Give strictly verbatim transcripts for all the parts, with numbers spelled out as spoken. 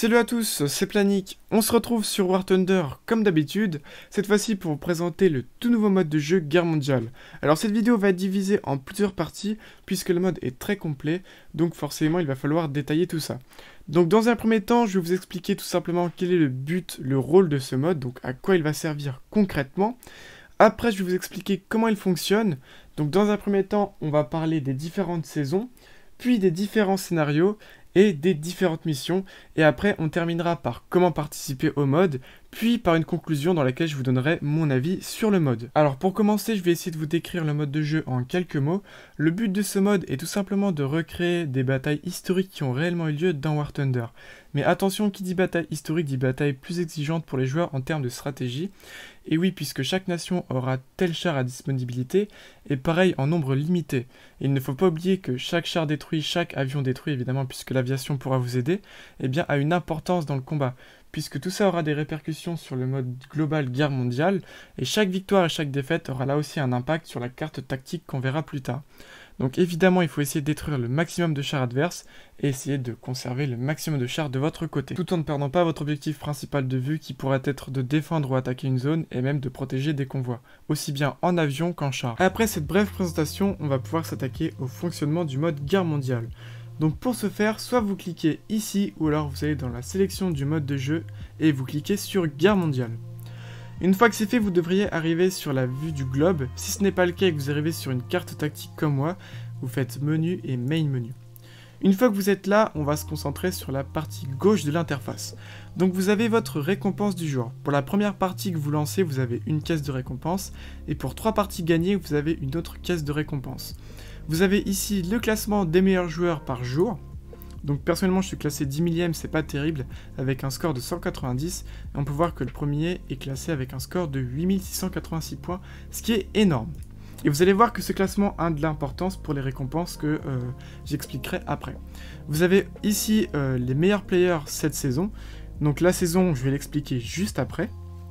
Salut à tous, c'est Planic. On se retrouve sur War Thunder comme d'habitude, cette fois-ci pour vous présenter le tout nouveau mode de jeu Guerre mondiale. Alors cette vidéo va être divisée en plusieurs parties puisque le mode est très complet, donc forcément il va falloir détailler tout ça. Donc dans un premier temps, je vais vous expliquer tout simplement quel est le but, le rôle de ce mode, donc à quoi il va servir concrètement. Après je vais vous expliquer comment il fonctionne. Donc dans un premier temps, on va parler des différentes saisons, puis des différents scénarios et des différentes missions, et après on terminera par comment participer au mode, puis par une conclusion dans laquelle je vous donnerai mon avis sur le mode. Alors pour commencer, je vais essayer de vous décrire le mode de jeu en quelques mots. Le but de ce mode est tout simplement de recréer des batailles historiques qui ont réellement eu lieu dans War Thunder. Mais attention, qui dit bataille historique dit bataille plus exigeante pour les joueurs en termes de stratégie. Et oui, puisque chaque nation aura tel char à disponibilité, et pareil en nombre limité. Et il ne faut pas oublier que chaque char détruit, chaque avion détruit, évidemment, puisque l'aviation pourra vous aider, eh bien, a une importance dans le combat. Puisque tout ça aura des répercussions sur le mode global guerre mondiale, et chaque victoire et chaque défaite aura là aussi un impact sur la carte tactique qu'on verra plus tard. Donc évidemment, il faut essayer de détruire le maximum de chars adverses et essayer de conserver le maximum de chars de votre côté, tout en ne perdant pas votre objectif principal de vue qui pourrait être de défendre ou attaquer une zone et même de protéger des convois, aussi bien en avion qu'en char. Après cette brève présentation, on va pouvoir s'attaquer au fonctionnement du mode guerre mondiale. Donc pour ce faire, soit vous cliquez ici ou alors vous allez dans la sélection du mode de jeu et vous cliquez sur guerre mondiale. Une fois que c'est fait, vous devriez arriver sur la vue du globe. Si ce n'est pas le cas et que vous arrivez sur une carte tactique comme moi, vous faites menu et main menu. Une fois que vous êtes là, on va se concentrer sur la partie gauche de l'interface. Donc vous avez votre récompense du jour. Pour la première partie que vous lancez, vous avez une caisse de récompense. Et pour trois parties gagnées, vous avez une autre caisse de récompense. Vous avez ici le classement des meilleurs joueurs par jour. Donc personnellement je suis classé dix millième, c'est pas terrible, avec un score de cent quatre-vingt-dix, et on peut voir que le premier est classé avec un score de huit mille six cent quatre-vingt-six points, ce qui est énorme. Et vous allez voir que ce classement a de l'importance pour les récompenses que euh, j'expliquerai après. Vous avez ici euh, les meilleurs players cette saison, donc la saison je vais l'expliquer juste après.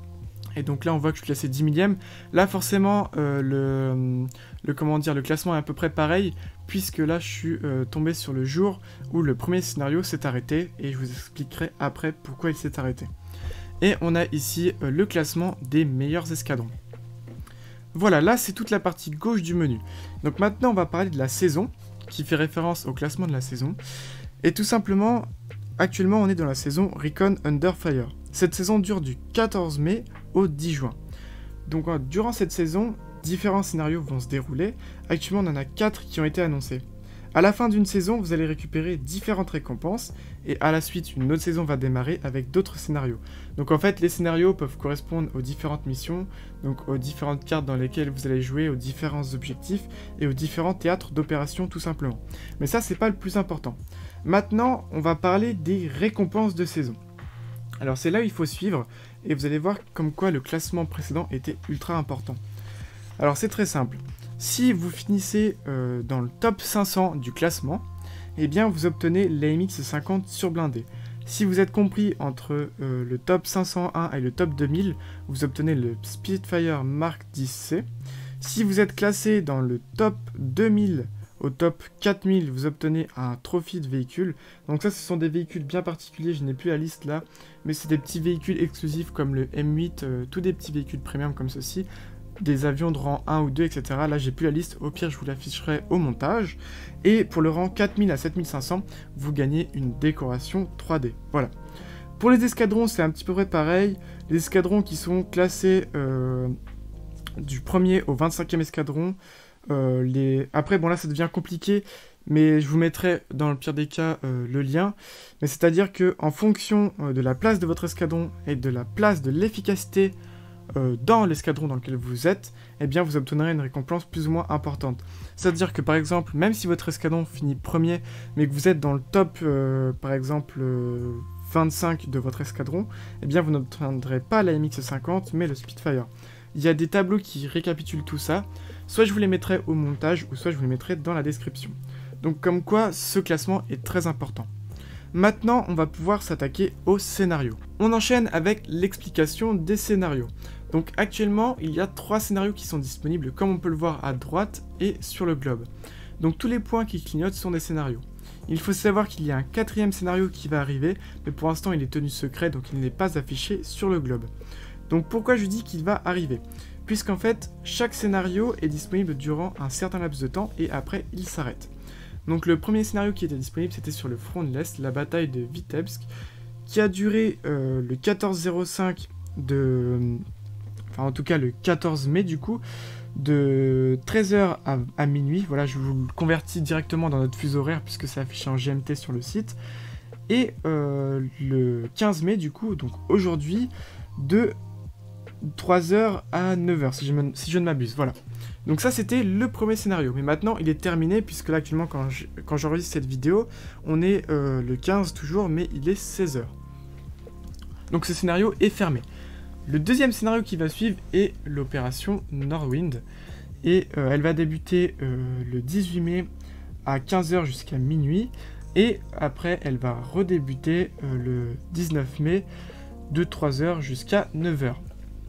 Et donc là on voit que je suis classé dix millième, là forcément euh, le, le, comment dire, le classement est à peu près pareil, puisque là je suis euh, tombé sur le jour où le premier scénario s'est arrêté, et je vous expliquerai après pourquoi il s'est arrêté. Et on a ici euh, le classement des meilleurs escadrons. Voilà, là c'est toute la partie gauche du menu. Donc maintenant on va parler de la saison, qui fait référence au classement de la saison, et tout simplement, actuellement on est dans la saison Recon Under Fire. Cette saison dure du quatorze mai au dix juin. Donc durant cette saison, différents scénarios vont se dérouler. Actuellement, on en a quatre qui ont été annoncés. À la fin d'une saison, vous allez récupérer différentes récompenses, et à la suite, une autre saison va démarrer avec d'autres scénarios. Donc en fait, les scénarios peuvent correspondre aux différentes missions, donc aux différentes cartes dans lesquelles vous allez jouer, aux différents objectifs, et aux différents théâtres d'opération tout simplement. Mais ça, c'est pas le plus important. Maintenant, on va parler des récompenses de saison. Alors c'est là où il faut suivre, et vous allez voir comme quoi le classement précédent était ultra important. Alors c'est très simple, si vous finissez euh, dans le top cinq cents du classement, eh bien vous obtenez l'A M X cinquante sur blindé. Si vous êtes compris entre euh, le top cinq cent un et le top deux mille, vous obtenez le Spitfire Mark dix C. Si vous êtes classé dans le top deux mille, au top quatre mille, vous obtenez un trophy de véhicule. Donc ça, ce sont des véhicules bien particuliers, je n'ai plus la liste là, mais c'est des petits véhicules exclusifs comme le M huit, euh, tous des petits véhicules premium comme ceci, des avions de rang un ou deux, et cetera. Là, j'ai plus la liste, au pire, je vous l'afficherai au montage. Et pour le rang quatre mille à sept mille cinq cents, vous gagnez une décoration trois D. Voilà. Pour les escadrons, c'est un petit peu près pareil. Les escadrons qui sont classés euh, du premier au vingt-cinquième escadron, Euh, les... Après, bon là ça devient compliqué, mais je vous mettrai dans le pire des cas euh, le lien. Mais c'est-à-dire que en fonction euh, de la place de votre escadron et de la place de l'efficacité euh, dans l'escadron dans lequel vous êtes, eh bien vous obtiendrez une récompense plus ou moins importante. C'est-à-dire que par exemple, même si votre escadron finit premier, mais que vous êtes dans le top, euh, par exemple euh, vingt-cinq de votre escadron, eh bien vous n'obtiendrez pas la M X cinquante, mais le Spitfire. Il y a des tableaux qui récapitulent tout ça, soit je vous les mettrai au montage, ou soit je vous les mettrai dans la description. Donc comme quoi, ce classement est très important. Maintenant, on va pouvoir s'attaquer au scénario. On enchaîne avec l'explication des scénarios. Donc actuellement, il y a trois scénarios qui sont disponibles, comme on peut le voir à droite et sur le globe. Donc tous les points qui clignotent sont des scénarios. Il faut savoir qu'il y a un quatrième scénario qui va arriver, mais pour l'instant il est tenu secret, donc il n'est pas affiché sur le globe. Donc pourquoi je dis qu'il va arriver? Puisqu'en fait, chaque scénario est disponible durant un certain laps de temps, et après il s'arrête. Donc le premier scénario qui était disponible, c'était sur le front de l'Est, la bataille de Vitebsk, qui a duré euh, le quatorze zéro cinq de... Enfin en tout cas le quatorze mai du coup, de treize heures à, à minuit. Voilà, je vous le convertis directement dans notre fuseau horaire puisque c'est affiché en G M T sur le site. Et euh, le quinze mai du coup, donc aujourd'hui, de trois heures à neuf heures si je, me, si je ne m'abuse. Voilà. Donc ça c'était le premier scénario, mais maintenant il est terminé puisque là actuellement quand je, quand j'enregistre cette vidéo, on est euh, le quinze toujours, mais il est seize heures. Donc ce scénario est fermé. Le deuxième scénario qui va suivre est l'opération Norwind, et euh, elle va débuter euh, le dix-huit mai à quinze heures jusqu'à minuit, et après elle va redébuter euh, le dix-neuf mai de trois heures jusqu'à neuf heures.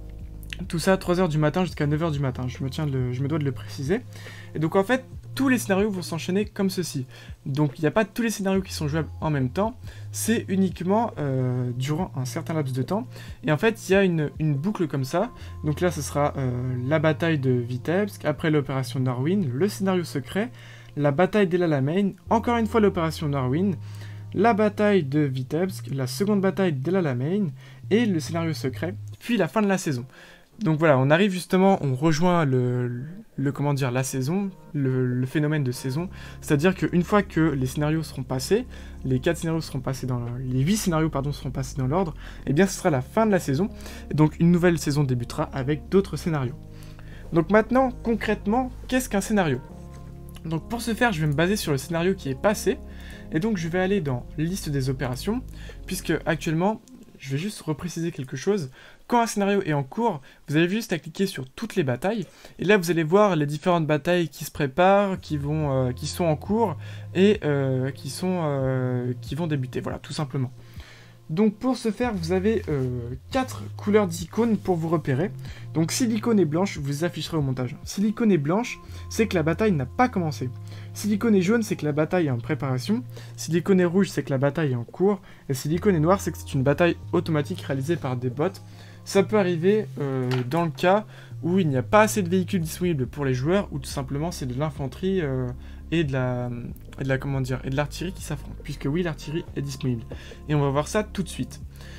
Tout ça trois heures du matin jusqu'à neuf heures du matin, je me, tiens de le, je me dois de le préciser. Et donc en fait, tous les scénarios vont s'enchaîner comme ceci. Donc il n'y a pas tous les scénarios qui sont jouables en même temps, c'est uniquement euh, durant un certain laps de temps. Et en fait, il y a une, une boucle comme ça. Donc là, ce sera euh, la bataille de Vitebsk, après l'opération Norwind, le scénario secret, la bataille d'El Alamein, encore une fois l'opération Norwind, la bataille de Vitebsk, la seconde bataille d'El Alamein, et le scénario secret, puis la fin de la saison. Donc voilà, on arrive justement, on rejoint le, le comment dire, la saison, le, le phénomène de saison, c'est-à-dire qu'une fois que les scénarios seront passés, les quatre scénarios seront passés dans, les huit scénarios pardon seront passés dans l'ordre, et bien ce sera la fin de la saison, et donc une nouvelle saison débutera avec d'autres scénarios. Donc maintenant, concrètement, qu'est-ce qu'un scénario? Donc pour ce faire, je vais me baser sur le scénario qui est passé, et donc je vais aller dans liste des opérations, puisque actuellement, je vais juste repréciser quelque chose. Quand un scénario est en cours, vous avez juste à cliquer sur toutes les batailles, et là vous allez voir les différentes batailles qui se préparent, qui, vont, euh, qui sont en cours, et euh, qui, sont, euh, qui vont débuter, voilà, tout simplement. Donc pour ce faire, vous avez euh, quatre couleurs d'icônes pour vous repérer. Donc si l'icône est blanche, vous les afficherez au montage. Si l'icône est blanche, c'est que la bataille n'a pas commencé. Si l'icône est jaune, c'est que la bataille est en préparation. Si l'icône est rouge, c'est que la bataille est en cours. Et si l'icône est noire, c'est que c'est une bataille automatique réalisée par des bots. Ça peut arriver euh, dans le cas où il n'y a pas assez de véhicules disponibles pour les joueurs, ou tout simplement c'est de l'infanterie euh, et de la, et de la comment dire, et de l'artillerie qui s'affrontent, puisque oui, l'artillerie est disponible. Et on va voir ça tout de suite.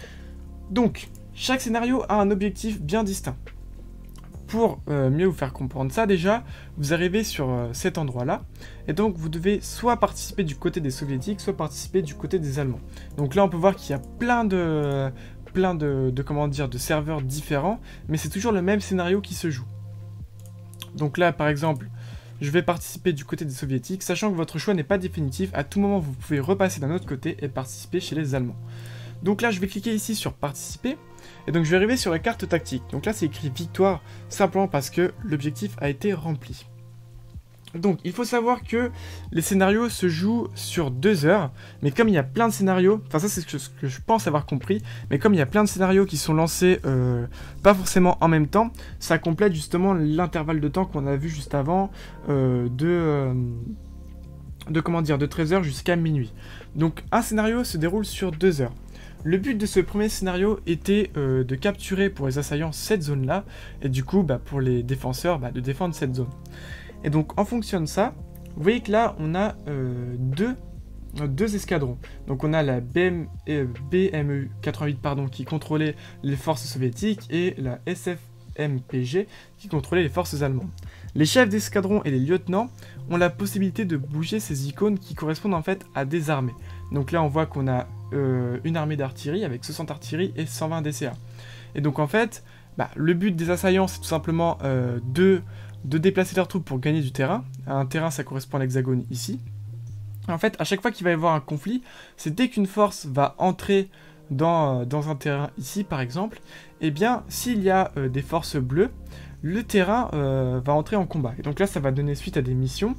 Donc, chaque scénario a un objectif bien distinct. Pour euh, mieux vous faire comprendre ça, déjà, vous arrivez sur euh, cet endroit-là, et donc vous devez soit participer du côté des soviétiques, soit participer du côté des allemands. Donc là, on peut voir qu'il y a plein de... plein de, de, comment dire, de serveurs différents, mais c'est toujours le même scénario qui se joue. Donc là, par exemple, je vais participer du côté des soviétiques, sachant que votre choix n'est pas définitif, à tout moment vous pouvez repasser d'un autre côté et participer chez les Allemands. Donc là, je vais cliquer ici sur participer, et donc je vais arriver sur la carte tactique. Donc là, c'est écrit victoire, simplement parce que l'objectif a été rempli. Donc, il faut savoir que les scénarios se jouent sur deux heures, mais comme il y a plein de scénarios, enfin ça c'est ce que, ce que je pense avoir compris, mais comme il y a plein de scénarios qui sont lancés euh, pas forcément en même temps, ça complète justement l'intervalle de temps qu'on a vu juste avant euh, de, euh, de, comment dire, de treize heures jusqu'à minuit. Donc, un scénario se déroule sur deux heures. Le but de ce premier scénario était euh, de capturer pour les assaillants cette zone-là, et du coup, bah, pour les défenseurs, bah, de défendre cette zone. Et donc, en fonction de ça, vous voyez que là, on a euh, deux, euh, deux escadrons. Donc, on a la B M, euh, B M E quatre-vingt-huit pardon, qui contrôlait les forces soviétiques et la S F M P G qui contrôlait les forces allemandes. Les chefs d'escadron et les lieutenants ont la possibilité de bouger ces icônes qui correspondent en fait à des armées. Donc là, on voit qu'on a euh, une armée d'artillerie avec soixante artilleries et cent vingt D C A. Et donc, en fait, bah, le but des assaillants, c'est tout simplement euh, de... de déplacer leurs troupes pour gagner du terrain. Un terrain, ça correspond à l'hexagone ici. En fait, à chaque fois qu'il va y avoir un conflit, c'est dès qu'une force va entrer dans, euh, dans un terrain ici, par exemple, et eh bien, s'il y a euh, des forces bleues, le terrain euh, va entrer en combat. Et donc là, ça va donner suite à des missions.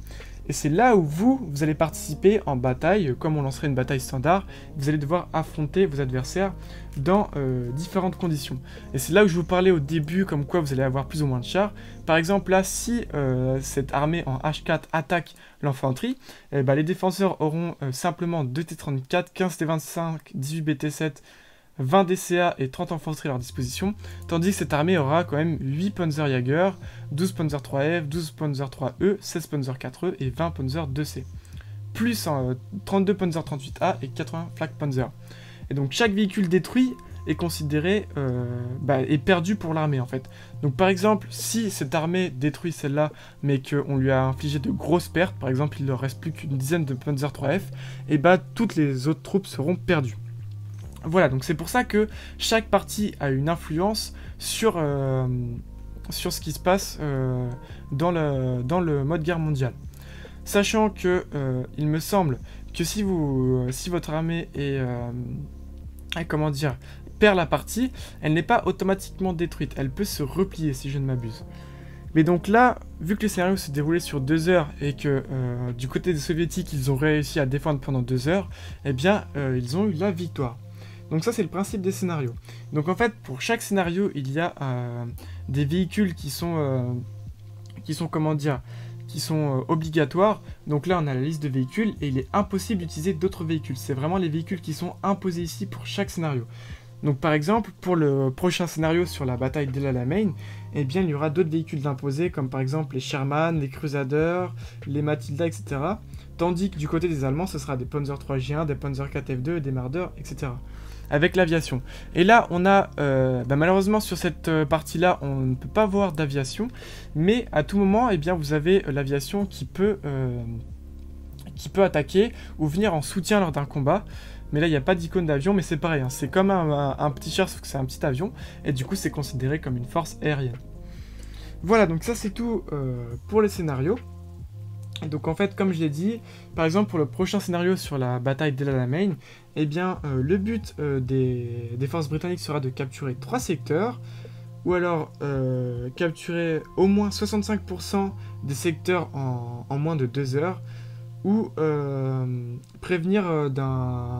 Et c'est là où vous, vous allez participer en bataille, comme on lancerait une bataille standard. Vous allez devoir affronter vos adversaires dans euh, différentes conditions. Et c'est là où je vous parlais au début, comme quoi vous allez avoir plus ou moins de chars. Par exemple, là, si euh, cette armée en H quatre attaque l'infanterie, eh ben, les défenseurs auront euh, simplement deux T trente-quatre, quinze T vingt-cinq, dix-huit B T sept, vingt D C A et trente infanteries à leur disposition, tandis que cette armée aura quand même huit Panzerjäger, douze Panzer trois F, douze Panzer trois E, seize Panzer quatre E et vingt Panzer deux C, plus euh, trente-deux Panzer trente-huit A et quatre-vingts Flak Panzer. Et donc chaque véhicule détruit est considéré, euh, bah, est perdu pour l'armée en fait. Donc par exemple, si cette armée détruit celle-là, mais qu'on lui a infligé de grosses pertes, par exemple il ne leur reste plus qu'une dizaine de Panzer trois F, et bah toutes les autres troupes seront perdues. Voilà, donc c'est pour ça que chaque partie a une influence sur, euh, sur ce qui se passe euh, dans, le, dans le mode guerre mondiale. Sachant que, euh, il me semble que si, vous, si votre armée est, euh, comment dire, perd la partie, elle n'est pas automatiquement détruite, elle peut se replier si je ne m'abuse. Mais donc là, vu que le scénario se déroulait sur deux heures et que euh, du côté des soviétiques, ils ont réussi à défendre pendant deux heures, eh bien, euh, ils ont eu la victoire. Donc ça c'est le principe des scénarios. Donc en fait pour chaque scénario il y a euh, des véhicules qui sont, euh, qui sont comment dire, qui sont euh, obligatoires. Donc là on a la liste de véhicules et il est impossible d'utiliser d'autres véhicules. C'est vraiment les véhicules qui sont imposés ici pour chaque scénario. Donc par exemple pour le prochain scénario sur la bataille d'El Alamein, eh bien il y aura d'autres véhicules imposés comme par exemple les Sherman, les Crusaders, les Matilda, et cetera. Tandis que du côté des Allemands ce sera des Panzer trois J un, des Panzer quatre F deux, des Marder, et cetera. Avec l'aviation. Et là, on a, euh, bah malheureusement sur cette euh, partie-là, on ne peut pas voir d'aviation, mais à tout moment, eh bien, vous avez euh, l'aviation qui peut, euh, qui peut attaquer ou venir en soutien lors d'un combat. Mais là, il n'y a pas d'icône d'avion, mais c'est pareil, hein, c'est comme un, un, un petit char, sauf que c'est un petit avion, et du coup, c'est considéré comme une force aérienne. Voilà, donc ça, c'est tout euh, pour les scénarios. Donc en fait, comme je l'ai dit, par exemple pour le prochain scénario sur la bataille d'El Alamein, eh bien euh, le but euh, des, des forces britanniques sera de capturer trois secteurs, ou alors euh, capturer au moins soixante-cinq pour cent des secteurs en, en moins de deux heures, ou euh, prévenir euh, d'un,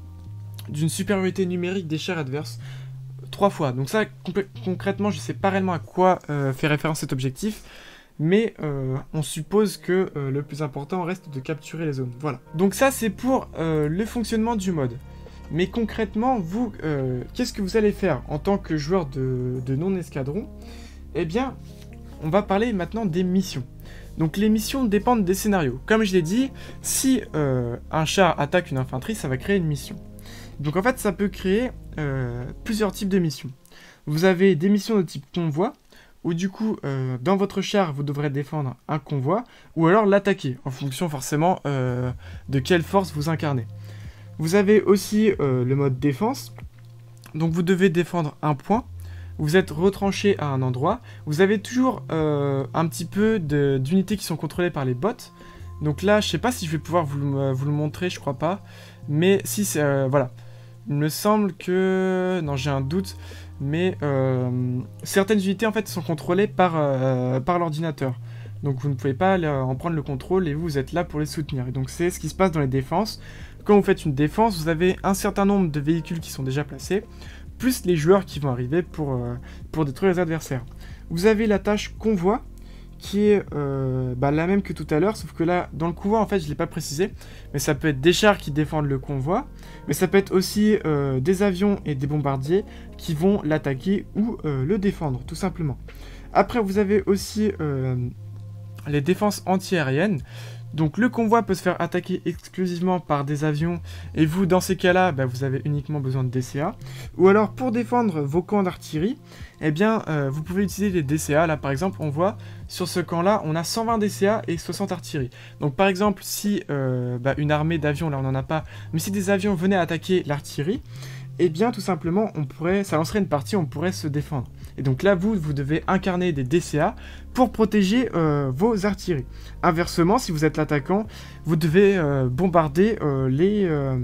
d'une supériorité numérique des chars adverses trois fois. Donc ça, concrètement, je ne sais pas réellement à quoi euh, fait référence cet objectif, mais euh, on suppose que euh, le plus important reste de capturer les zones. Voilà. Donc ça, c'est pour euh, le fonctionnement du mode. Mais concrètement, vous, euh, qu'est-ce que vous allez faire en tant que joueur de, de non-escadron? Eh bien, on va parler maintenant des missions. Donc les missions dépendent des scénarios. Comme je l'ai dit, si euh, un char attaque une infanterie, ça va créer une mission. Donc en fait, ça peut créer euh, plusieurs types de missions. Vous avez des missions de type convoi, où du coup, euh, dans votre char, vous devrez défendre un convoi, ou alors l'attaquer, en fonction forcément euh, de quelle force vous incarnez. Vous avez aussi euh, le mode défense, donc vous devez défendre un point, vous êtes retranché à un endroit, vous avez toujours euh, un petit peu d'unités qui sont contrôlées par les bots, donc là, je sais pas si je vais pouvoir vous, euh, vous le montrer, je crois pas, mais si c'est... Euh, voilà. Il me semble que... Non, j'ai un doute, mais euh, certaines unités en fait sont contrôlées par, euh, par l'ordinateur. Donc vous ne pouvez pas en prendre le contrôle et vous, vous êtes là pour les soutenir. Et donc c'est ce qui se passe dans les défenses. Quand vous faites une défense, vous avez un certain nombre de véhicules qui sont déjà placés, plus les joueurs qui vont arriver pour, euh, pour détruire les adversaires. Vous avez la tâche convoi, qui est euh, bah, la même que tout à l'heure, sauf que là, dans le convoi, en fait, je ne l'ai pas précisé, mais ça peut être des chars qui défendent le convoi, mais ça peut être aussi euh, des avions et des bombardiers qui vont l'attaquer ou euh, le défendre, tout simplement. Après, vous avez aussi euh, les défenses anti-aériennes. Donc le convoi peut se faire attaquer exclusivement par des avions, et vous, dans ces cas-là, bah, vous avez uniquement besoin de D C A. Ou alors, pour défendre vos camps d'artillerie, eh bien, euh, vous pouvez utiliser les D C A. Là, par exemple, on voit, sur ce camp-là, on a cent vingt D C A et soixante artillerie. Donc, par exemple, si euh, bah, une armée d'avions, là, on n'en a pas, mais si des avions venaient attaquer l'artillerie, eh bien, tout simplement, on pourrait, ça lancerait une partie, on pourrait se défendre. Et donc là, vous, vous devez incarner des D C A pour protéger euh, vos artilleries. Inversement, si vous êtes l'attaquant, vous devez euh, bombarder euh, les, euh,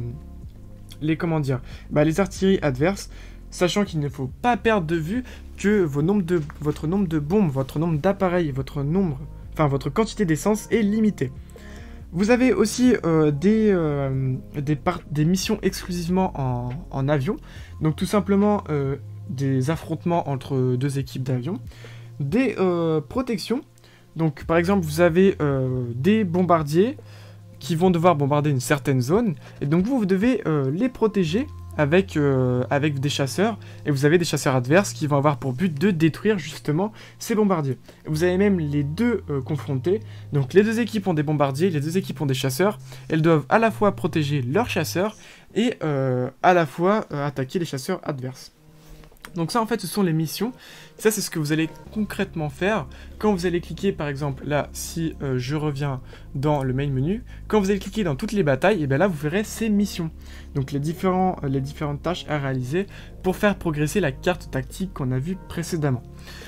les, comment dire, bah, les artilleries adverses, sachant qu'il ne faut pas perdre de vue que vos nombres de, votre nombre de bombes, votre nombre d'appareils, votre nombre enfin votre quantité d'essence est limitée. Vous avez aussi euh, des, euh, des, des missions exclusivement en, en avion, donc tout simplement euh, des affrontements entre deux équipes d'avions, des euh, protections, donc par exemple vous avez euh, des bombardiers qui vont devoir bombarder une certaine zone, et donc vous, vous devez euh, les protéger avec, euh, avec des chasseurs, et vous avez des chasseurs adverses qui vont avoir pour but de détruire justement ces bombardiers. Vous avez même les deux euh, confrontés, donc les deux équipes ont des bombardiers, les deux équipes ont des chasseurs, elles doivent à la fois protéger leurs chasseurs, et euh, à la fois euh, attaquer les chasseurs adverses. Donc ça en fait ce sont les missions, ça c'est ce que vous allez concrètement faire quand vous allez cliquer par exemple là si euh, je reviens dans le main menu, quand vous allez cliquer dans toutes les batailles et bien là vous verrez ces missions, donc les, différents, euh, les différentes tâches à réaliser pour faire progresser la carte tactique qu'on a vue précédemment.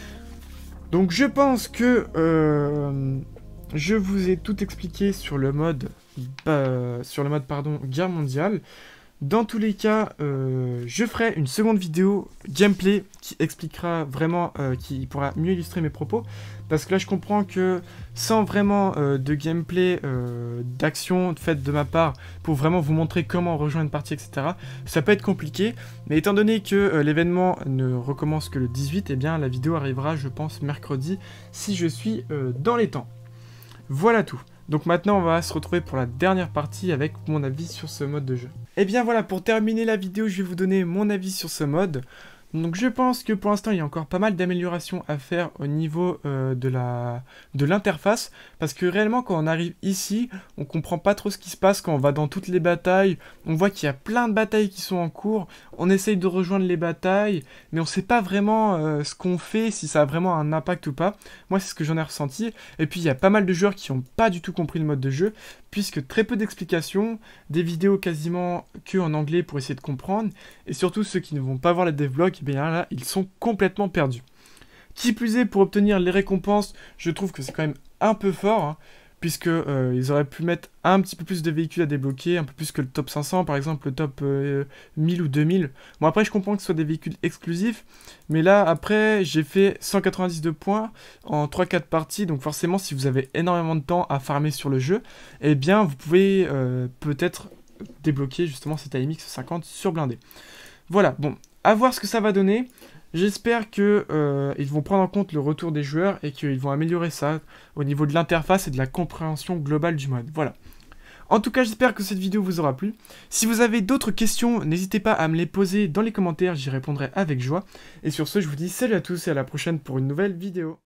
Donc je pense que euh, je vous ai tout expliqué sur le mode, euh, sur le mode pardon, guerre mondiale. Dans tous les cas, euh, je ferai une seconde vidéo gameplay qui expliquera vraiment, euh, qui pourra mieux illustrer mes propos. Parce que là, je comprends que sans vraiment euh, de gameplay, euh, d'action faite de ma part, pour vraiment vous montrer comment rejoindre une partie, et cetera, ça peut être compliqué. Mais étant donné que euh, l'événement ne recommence que le dix-huit, eh bien la vidéo arrivera, je pense, mercredi, si je suis euh, dans les temps. Voilà tout. Donc maintenant on va se retrouver pour la dernière partie avec mon avis sur ce mode de jeu. Et bien voilà, pour terminer la vidéo, je vais vous donner mon avis sur ce mode. Donc je pense que pour l'instant il y a encore pas mal d'améliorations à faire au niveau euh, de la de l'interface, parce que réellement quand on arrive ici, on comprend pas trop ce qui se passe quand on va dans toutes les batailles. On voit qu'il y a plein de batailles qui sont en cours, on essaye de rejoindre les batailles, mais on sait pas vraiment euh, ce qu'on fait, si ça a vraiment un impact ou pas. Moi c'est ce que j'en ai ressenti, et puis il y a pas mal de joueurs qui ont pas du tout compris le mode de jeu, puisque très peu d'explications, des vidéos quasiment que en anglais pour essayer de comprendre, et surtout ceux qui ne vont pas voir les devlogs, eh bien là, ils sont complètement perdus. Qui plus est, pour obtenir les récompenses, je trouve que c'est quand même un peu fort, hein, puisque euh, ils auraient pu mettre un petit peu plus de véhicules à débloquer, un peu plus que le top cinq cents, par exemple, le top euh, mille ou deux mille. Bon, après, je comprends que ce soit des véhicules exclusifs, mais là, après, j'ai fait cent quatre-vingt-dix-deux points en trois quatre parties, donc forcément, si vous avez énormément de temps à farmer sur le jeu, eh bien, vous pouvez euh, peut-être débloquer justement cette A M X cinquante sur blindé. Voilà, bon, à voir ce que ça va donner. J'espère qu'ils euh, vont prendre en compte le retour des joueurs et qu'ils vont améliorer ça au niveau de l'interface et de la compréhension globale du mode. Voilà. En tout cas, j'espère que cette vidéo vous aura plu. Si vous avez d'autres questions, n'hésitez pas à me les poser dans les commentaires, j'y répondrai avec joie. Et sur ce, je vous dis salut à tous et à la prochaine pour une nouvelle vidéo.